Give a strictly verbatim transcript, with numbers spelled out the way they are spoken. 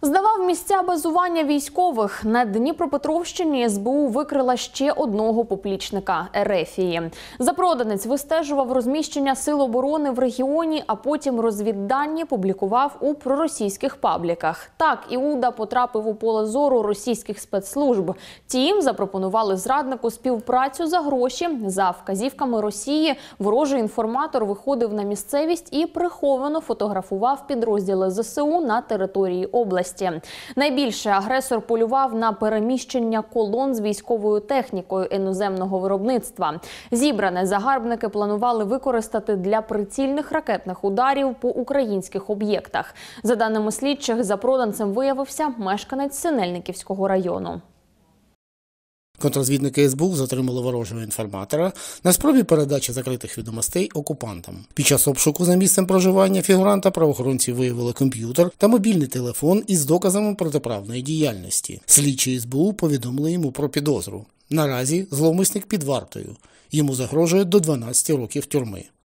Здавав місця базування військових. На Дніпропетровщині ес бе у викрила ще одного поплічника – Ерефії. Запроданець вистежував розміщення сил оборони в регіоні, а потім розвіддані публікував у проросійських пабліках. Так Іуда потрапив у поле зору російських спецслужб. Тім запропонували зраднику співпрацю за гроші. За вказівками Росії ворожий інформатор виходив на місцевість і приховано фотографував підрозділи зе се у на території області. Найбільше агресор полював на переміщення колон з військовою технікою іноземного виробництва. Зібране загарбники планували використати для прицільних ракетних ударів по українських об'єктах. За даними слідчих, запроданцем виявився мешканець Синельниківського району. Контррозвідники ес бе у затримали ворожого інформатора на спробі передачі закритих відомостей окупантам. Під час обшуку за місцем проживання фігуранта правоохоронці виявили комп'ютер та мобільний телефон із доказами протиправної діяльності. Слідчі ес бе у повідомили йому про підозру. Наразі зловмисник під вартою. Йому загрожує до дванадцяти років тюрми.